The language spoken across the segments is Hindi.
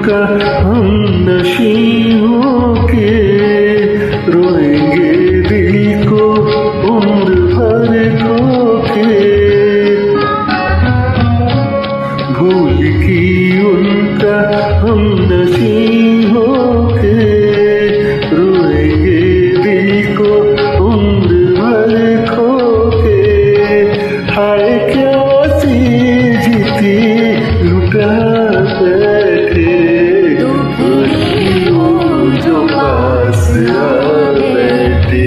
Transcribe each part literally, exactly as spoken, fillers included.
उनका हम नशी होके रोएंगे दिल को उम्र भर खोके। भूल की उनका हम नशी होके रोएंगे दिल को उम्र भर खोके। हाय क्या सी जीती लुटा बैठे जो पास आ बैठे।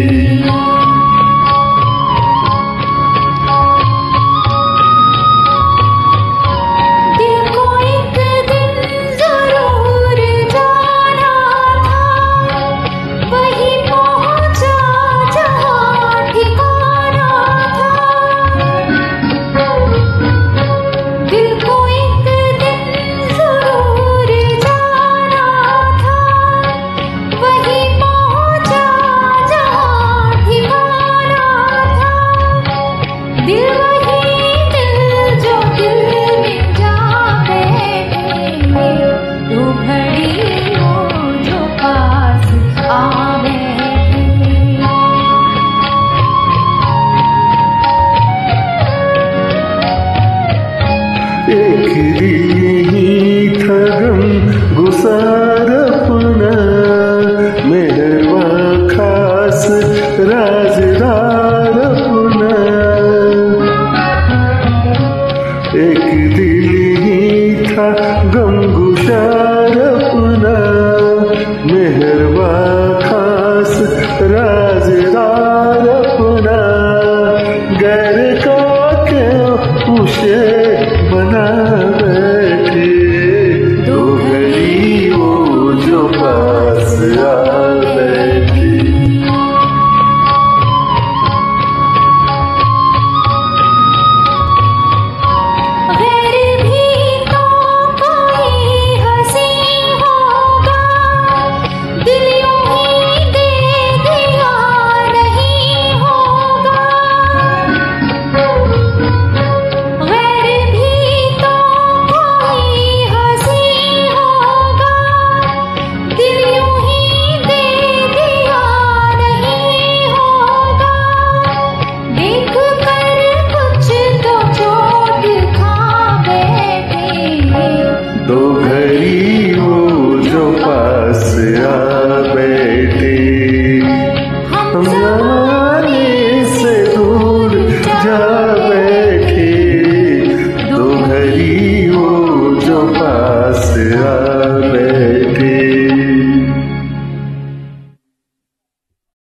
एक दिल ही था गम गुसार अपना मेहरवा खास राजदार अपना। एक दिल ही था गम गुसार अपना मेहरवा खास राजदार अपना। गैर का क्यों उसे बना बैठे दो घड़ी वो जो पास आ बैठे। दो घड़ी वो जो पास आ बैठे हम